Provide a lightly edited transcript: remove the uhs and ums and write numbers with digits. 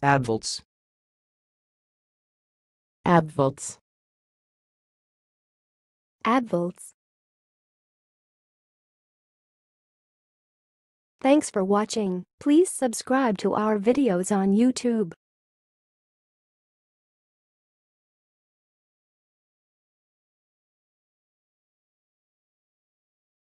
Abvolts. abvolts, Abvolts. Thanks for watching. Please subscribe to our videos on YouTube.